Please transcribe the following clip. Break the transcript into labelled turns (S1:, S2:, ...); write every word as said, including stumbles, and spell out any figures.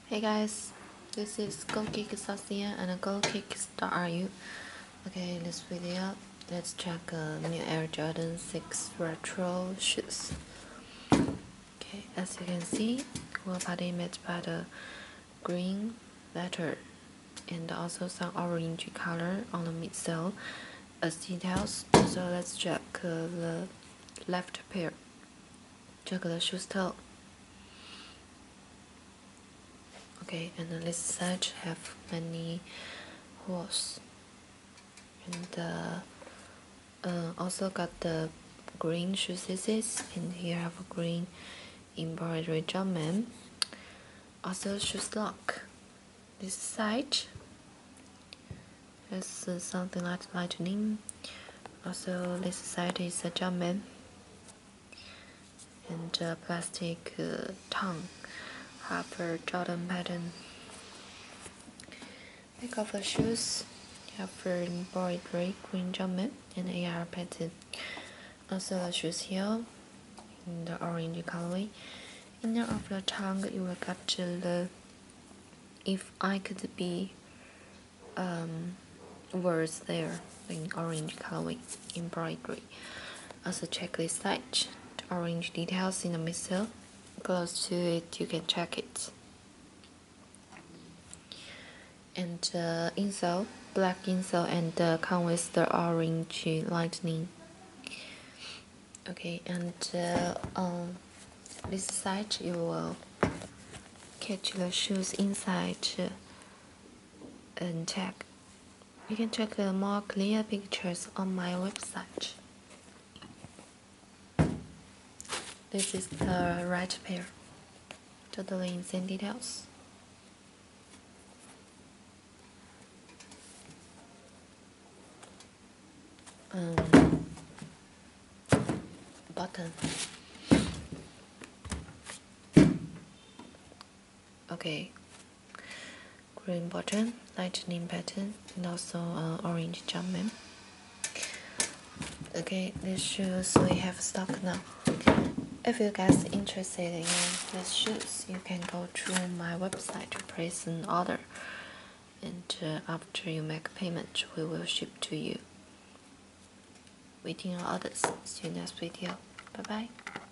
S1: Hey guys, this is GoKick Sasia and GoKick.ru. Okay, in this video, let's check uh, new Air Jordan six Retro shoes. Okay, as you can see, we'll body made by the green letter and also some orange color on the midsole as details. So let's check uh, the left pair. Check the shoe's toe. Okay, and on this side have many holes, and uh, uh, also got the green shoe sizes, and here have a green embroidery Jumpman. Also shoes lock. This side has uh, something like lightning. Also this side is a Jumpman and a plastic uh, tongue. Harper Jordan pattern. Back of the shoes, you have the embroidery green Jumpman and A R pattern. Also the shoes here in the orange colorway. Inner of the tongue, you will get the "if I could be" um, words there in orange colorway embroidery. Also check this side, the orange details in the midsole. Close to it, you can check it. And uh, insole, black insole, and uh, come with the orange lightning. Okay, and uh, on this side you will catch the shoes inside uh, and check. You can check uh, more clear pictures on my website. This is the right pair, totally in same details. Um, button. Okay, green button, lightning pattern, and also uh, orange Jumpman. Okay, these shoes we have stock now. If you guys interested in these shoes, you can go to my website to place an order, and uh, after you make payment, we will ship to you. Waiting your orders. See you next video. Bye bye.